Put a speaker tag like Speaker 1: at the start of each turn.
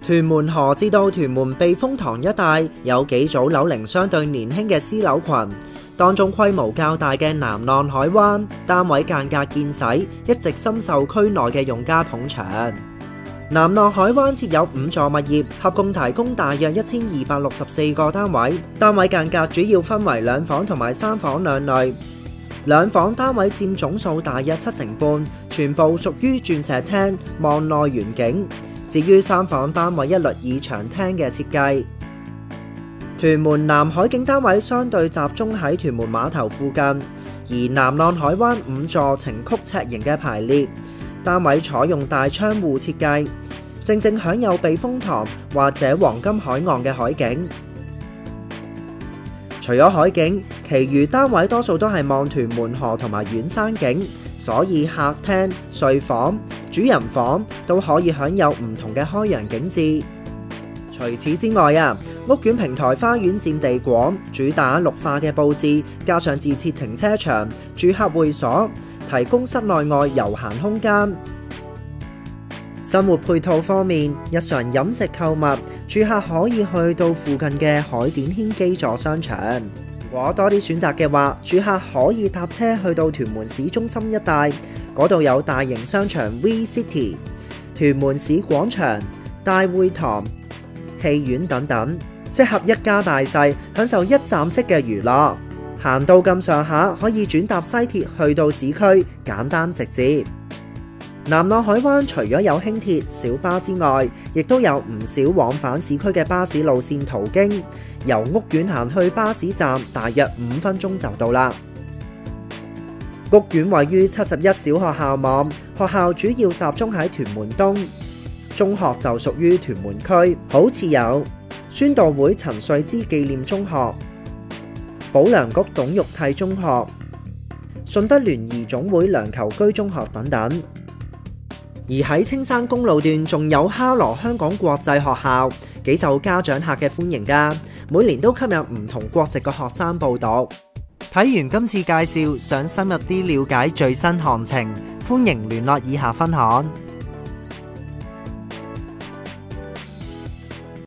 Speaker 1: 屯門河至到屯門避風塘一帶有幾組樓齡相對年輕嘅私樓群，當中規模較大嘅南浪海灣單位間隔見使，一直深受區內嘅用家捧場。南浪海灣設有5座物業，合共提供大約1264個單位，單位間隔主要分為2房同埋3房兩類。2房單位佔總數大約7成半，全部屬於鑽石廳，望內遠景。至於3房單位一律以長廳嘅設計。屯門南海景單位相對集中喺屯門碼頭附近，而南浪海灣5座呈曲尺形嘅排列，單位採用大窗戶設計，正正享有避風塘或者黃金海岸嘅海景。除咗海景，其餘單位多數都係望屯門河同埋遠山景，所以客廳、睡房、主人房都可以享有唔同嘅開揚景致。除此之外屋苑平台花園佔地廣，主打綠化嘅佈置，加上自設停車場、住客會所，提供室內外悠閒空間。生活配套方面，日常飲食購物，住客可以去到附近嘅海點軒基座商場。如果多啲選擇嘅話，住客可以搭車去到屯門市中心一帶，嗰度有大型商場 V City、屯門市廣場、大會堂、戲院等等，適合一家大細享受一站式嘅娛樂。行到咁上下，可以轉搭西鐵去到市區，簡單直接。南浪海灣除咗有輕鐵、小巴之外，亦都有唔少往返市區嘅巴士路線途經，由屋苑行去巴士站大約5分鐘就到啦。屋苑位於71小學校網，學校主要集中喺屯門東，中學就屬於屯門區，好似有宣道會陳瑞之紀念中學、保良局董玉娣中學、順德聯誼總會梁銶琚中學等等。而喺青山公路段仲有哈羅香港國際學校，幾受家長客嘅歡迎㗎，每年都吸引唔同國籍嘅學生報讀。睇完今次介紹，想深入啲了解最新行情，歡迎聯絡以下分行。